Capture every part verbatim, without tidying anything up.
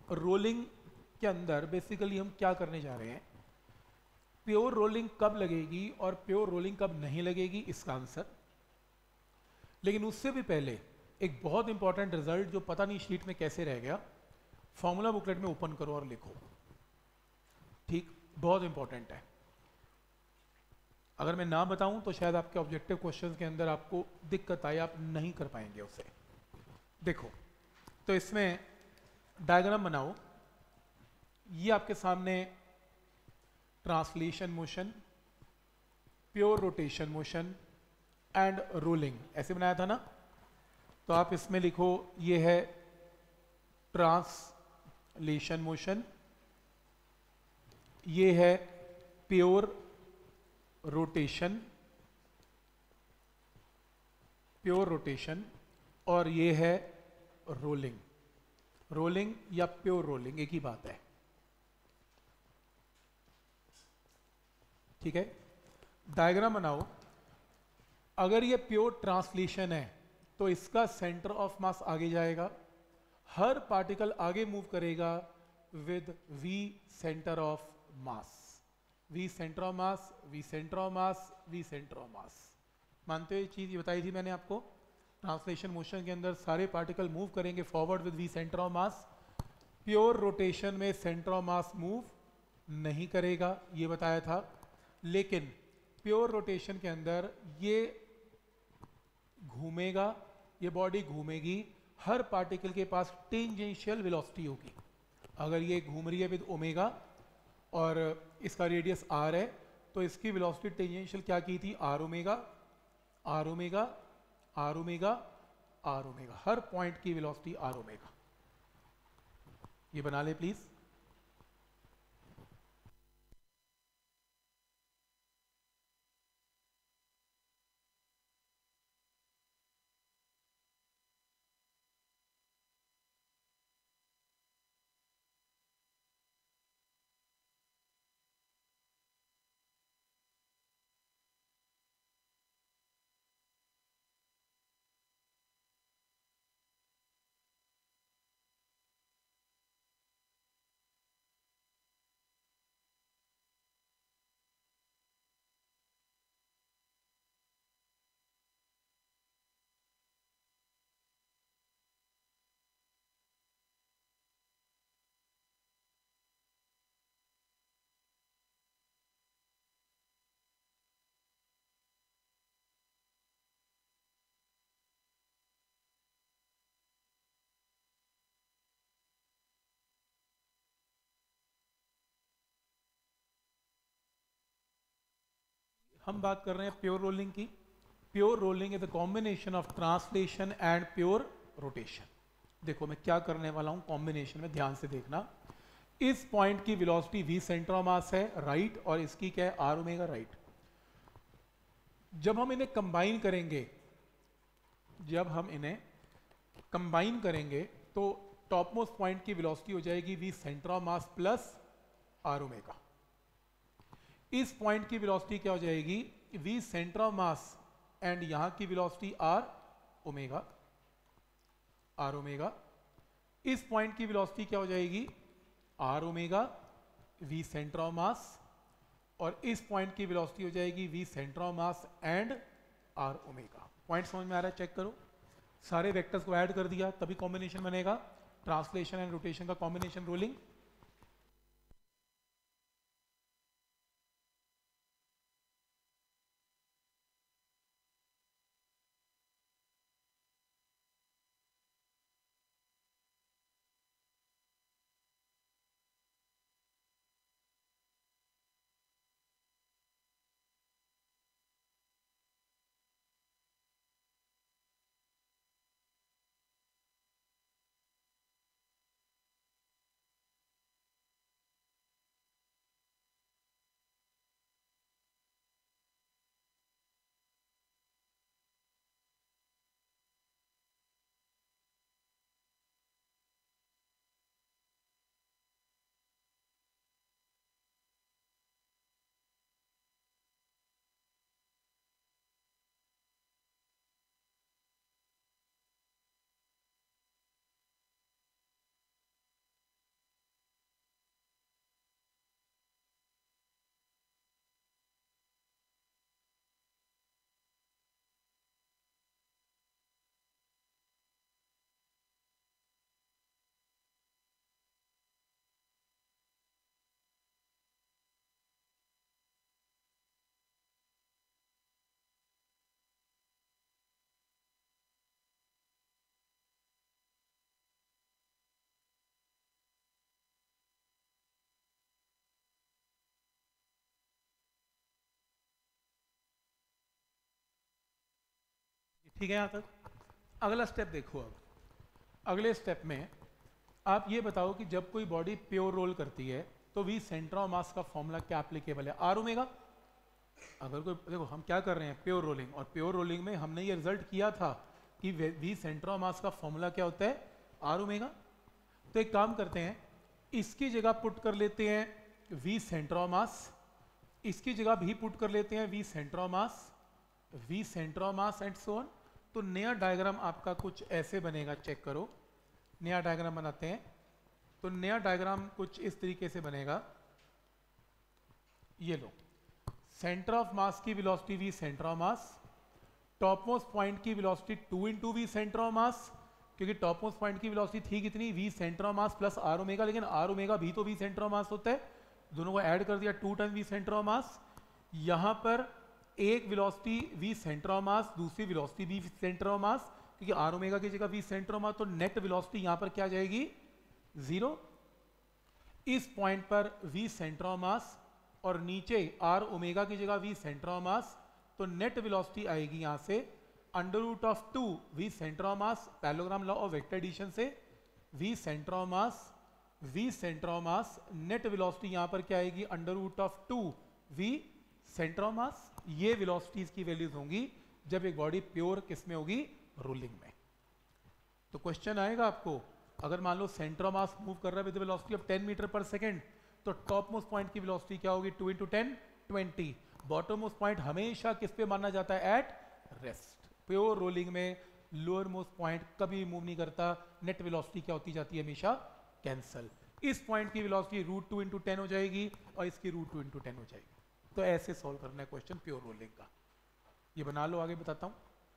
Rolling के अंदर basically हम क्या करने जा रहे हैं, प्योर रोलिंग कब लगेगी और प्योर रोलिंग कब नहीं लगेगी इसका आंसर। लेकिन उससे भी पहले एक बहुत इंपॉर्टेंट रिजल्ट जो पता नहीं शीट में कैसे रह गया, फॉर्मूला बुकलेट में ओपन करो और लिखो। ठीक, बहुत इंपॉर्टेंट है। अगर मैं ना बताऊं तो शायद आपके ऑब्जेक्टिव क्वेश्चंस के अंदर आपको दिक्कत आए, आप नहीं कर पाएंगे उसे। देखो, तो इसमें डायग्राम बनाओ। ये आपके सामने translation motion, pure rotation motion and rolling ऐसे बनाया था ना। तो आप इसमें लिखो, ये है ट्रांसलेशन मोशन, ये है प्योर रोटेशन, प्योर रोटेशन, और ये है रोलिंग। रोलिंग या प्योर रोलिंग एक ही बात है। ठीक है, डायग्राम बनाओ। अगर ये प्योर ट्रांसलेशन है तो इसका सेंटर ऑफ मास आगे जाएगा, हर पार्टिकल आगे मूव करेगा with V centre of mass. V centre of mass, V centre of mass, V centre of mass. मानते हो ये चीज, ये बताई थी मैंने आपको। ट्रांसलेशन मोशन के अंदर सारे पार्टिकल मूव करेंगे forward with V centre of mass. Pure rotation में सेंटर ऑफ मास मूव नहीं करेगा, ये बताया था। लेकिन प्योर रोटेशन के अंदर ये घूमेगा, ये बॉडी घूमेगी, हर पार्टिकल के पास टेंजेंशियल वेलोसिटी होगी। अगर ये घूम रही है विद ओमेगा और इसका रेडियस आर है, तो इसकी वेलोसिटी टेंजेंशियल क्या की थी, R omega, R omega, R omega, R omega. हर पॉइंट की वेलोसिटी आर ओमेगा। ये बना ले प्लीज। हम बात कर रहे हैं प्योर रोलिंग की। Pure rolling is the combination of translation and pure rotation. देखो मैं क्या करने वाला हूं कॉम्बिनेशन में, ध्यान से देखना। इस पॉइंट की velocity V centre of mass है राइट, और इसकी क्या है, आर ओमेगा राइट। जब हम इन्हें कंबाइन करेंगे, जब हम इन्हें कंबाइन करेंगे तो टॉप मोस्ट पॉइंट की वेलोसिटी हो जाएगी V centre of mass plus R omega. इस पॉइंट की वेलोसिटी क्या हो जाएगी, V centre of mass and यहां की velocity R omega, R omega. इस पॉइंट की वेलोसिटी क्या हो जाएगी, R omega, V centre of mass, और इस पॉइंट की वेलोसिटी हो जाएगी V centre of mass and R omega. Point समझ में आ रहा है, चेक करो। सारे वेक्टर्स को ऐड कर दिया तभी कॉम्बिनेशन बनेगा, ट्रांसलेशन एंड रोटेशन का कॉम्बिनेशन रोलिंग। ठीक है यहाँ तक। अगला स्टेप देखो। अब अगले स्टेप में आप ये बताओ कि जब कोई बॉडी प्योर रोल करती है तो वी सेंटर ऑफ मास का फॉर्मूला क्या एप्लीकेबल है? R omega. अगर कोई देखो हम क्या कर रहे हैं, प्योर रोलिंग, और प्योर रोलिंग में हमने ये रिजल्ट किया था कि वी सेंटर ऑफ मास का फॉर्मूला क्या होता है? R omega. तो एक काम करते हैं, इसकी जगह पुट कर लेते हैं वी सेंटर ऑफ मास, इसकी जगह भी पुट कर लेते हैं V centre of mass, V centre of mass and so on. तो नया डायग्राम आपका कुछ ऐसे बनेगा, चेक करो। नया डायग्राम बनाते हैं तो नया डायग्राम कुछ इस तरीके से बनेगा। ये लो, सेंटर ऑफ मास की velocity V centre of mass, top most point की velocity two into V centre of mass, क्योंकि टॉप मोस्ट पॉइंट की वेलोसिटी थी कितनी? V centre of mass plus R omega, लेकिन आर ओमेगा भी तो we centre of मास होता है, दोनों को ऐड कर दिया, two time V centre of mass. यहां पर एक velocity V centre of mass, दूसरी velocity V centre of mass, क्योंकि आर ओमेगा की जगह वी सेंटर ऑफ मास, तो नेट वेलोसिटी यहां पर क्या आ जाएगी? जीरो। इस पॉइंट पर वी सेंटर ऑफ मास और नीचे आर ओमेगा की जगह वी सेंटर ऑफ मास, तो नेट वेलोसिटी आएगी यहां से under root of two V centre of mass, parallelogram law of vector addition से, V centre of mass, V centre of mass, net velocity यहां पर क्या आएगी? Under root of two V centre of mass. ये velocities की values होंगी जब एक बॉडी प्योर किस में होगी? रोलिंग में। तो क्वेश्चन आएगा आपको, अगर मान लो सेंटर ऑफ मास मूव कर रहा है with velocity of ten metre per second, तो टॉप मोस्ट पॉइंट की वेलोसिटी क्या होगी? Two into ten, twenty. Bottom most point हमेशा किस पे माना जाता है? At rest. प्योर रोलिंग में लोअर मोस्ट पॉइंट कभी मूव नहीं करता, नेट वेलोसिटी क्या होती जाती है? हमेशा कैंसल। इस पॉइंट की velocity root two into ten हो जाएगी और इसकी रूट टू इंटू टेन हो जाएगी। तो ऐसे सॉल्व करना है क्वेश्चन प्योर रोलिंग का। ये बना लो, आगे बताता हूं।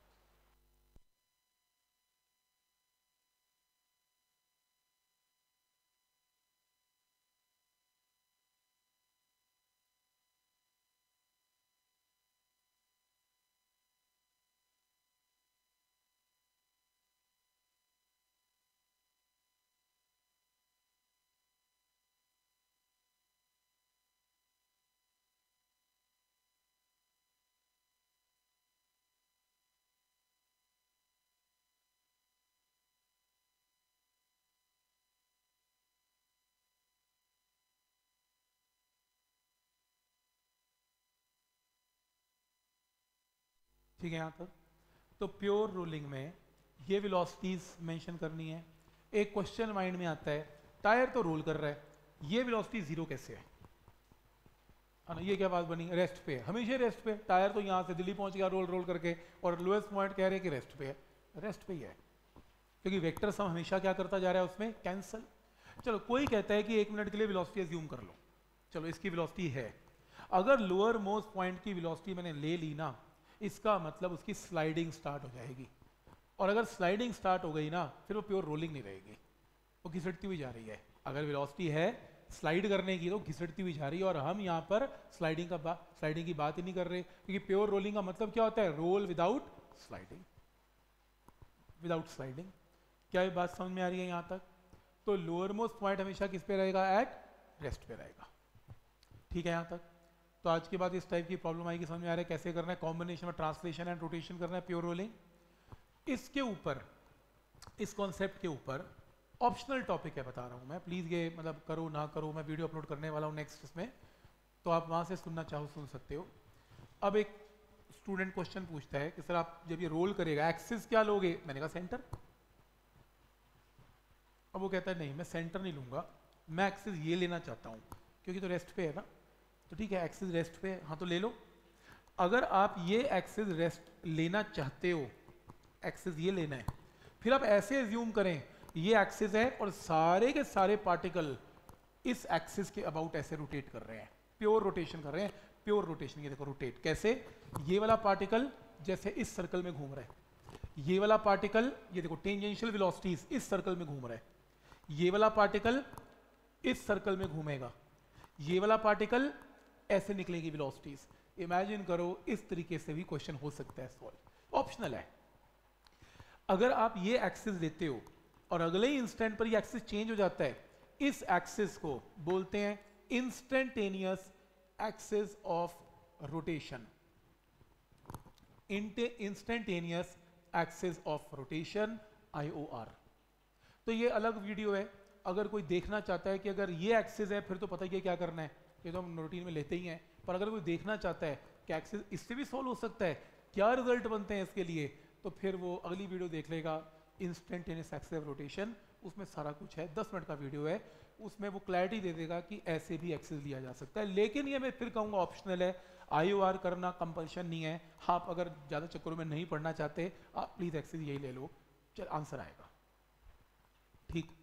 ठीक है यहाँ तक। तो प्योर रोलिंग में ये वेलोसिटीज मेंशन करनी है। एक क्वेश्चन माइंड में आता है, टायर तो रोल कर रहा है, ये वेलोसिटी जीरो कैसे है? ना, ये क्या बात बनी? रेस्ट पे, हमेशा रेस्ट पे। टायर तो यहाँ से दिल्ली पहुंच गया रोल रोल करके, और लोएस्ट पॉइंट कह रहे हैं कि रेस्ट पे है। रेस्ट पे ही है, क्योंकि वेक्टर सम हमेशा क्या करता जा रहा है उसमें? कैंसल। चलो, कोई कहता है कि एक मिनट के लिए वेलोसिटी अज्यूम कर लो। चलो, इसकी वेलोसिटी है, अगर लोअर मोस्ट पॉइंट की वेलोसिटी मैंने ले ली ना, इसका मतलब उसकी स्लाइडिंग स्टार्ट हो जाएगी, और अगर स्लाइडिंग स्टार्ट हो गई ना, फिर वो प्योर रोलिंग नहीं रहेगी, वो घिसटती हुई जा रही है। अगर वेलोसिटी है स्लाइड करने की तो घिसटती हुई जा रही है, और हम यहाँ पर स्लाइडिंग का स्लाइडिंग की बात ही नहीं कर रहे, क्योंकि प्योर रोलिंग का मतलब क्या होता है? Roll without sliding, without sliding. क्या ये बात समझ में आ रही है यहाँ तक? तो लोअर मोस्ट पॉइंट हमेशा किस पे रहेगा? एट रेस्ट पे रहेगा। ठीक है यहाँ तक। तो आज के बाद इस टाइप की प्रॉब्लम आएगी, समझ में आ रहा है कैसे करना है? कॉम्बिनेशन में ट्रांसलेशन एंड रोटेशन करना है प्योर रोलिंग। इसके ऊपर, इस कॉन्सेप्ट के ऊपर ऑप्शनल टॉपिक है, बता रहा हूं मैं, प्लीज ये मतलब करो ना करो, मैं वीडियो अपलोड करने वाला हूं नेक्स्ट इसमें, तो आप वहां से सुनना चाहो सुन सकते हो। अब एक स्टूडेंट क्वेश्चन पूछता है कि सर आप जब ये रोल करेगा एक्सिस क्या लोगे? मैंने कहा सेंटर। अब वो कहता है नहीं, मैं सेंटर नहीं लूंगा, मैं एक्सिस ये लेना चाहता हूं, क्योंकि तो रेस्ट पे है ना। तो ठीक है, एक्सिस रेस्ट पे है, हाँ तो ले लो। अगर आप ये एक्सिस रेस्ट लेना चाहते हो, एक्सिस ये लेना है, फिर आप ऐसे एज्यूम करें ये एक्सिस है और सारे के सारे पार्टिकल इस एक्सिस के अबाउट ऐसे रोटेट कर रहे हैं, प्योर रोटेशन कर रहे हैं। प्योर रोटेशन, ये देखो रोटेट कैसे, ये वाला पार्टिकल जैसे इस सर्कल में घूम रहा है, ये वाला पार्टिकल ये देखो टेंजेंशियल वेलोसिटीज इस सर्कल में घूम रहा है, ये वाला पार्टिकल इस सर्कल में घूमेगा, ये वाला पार्टिकल ऐसे निकलेगी वेलोसिटीज। इमेजिन करो, इस तरीके से भी क्वेश्चन हो सकता है सॉल्व, ऑप्शनल है। अगर आप ये एक्सिस लेते हो और अगले ही इंस्टेंट पर ये एक्सिस चेंज हो जाता है, इस एक्सिस को बोलते हैं instantaneous axis of rotation, instantaneous axis of rotation I O R. तो ये अलग वीडियो है, अगर कोई देखना चाहता है कि अगर ये एक्सिस है फिर तो पता ही है क्या करना है, ये तो हम रूटीन में लेते ही हैं, पर अगर कोई देखना चाहता है कि एक्सिस इससे भी सॉल्व हो सकता है, क्या रिजल्ट बनते हैं इसके लिए, तो फिर वो अगली वीडियो देख लेगा, इंस्टेंटेनियस एक्सिस ऑफ रोटेशन, उसमें सारा कुछ है, दस मिनट का वीडियो है, उसमें वो क्लैरिटी दे देगा कि ऐसे भी एक्सिस लिया जा सकता है। लेकिन ये मैं फिर कहूँगा ऑप्शनल है, आई ओ आर करना कंपल्शन नहीं है। आप अगर ज़्यादा चक्करों में नहीं पढ़ना चाहते, आप प्लीज़ एक्सिस यही ले लो, चल आंसर आएगा। ठीक।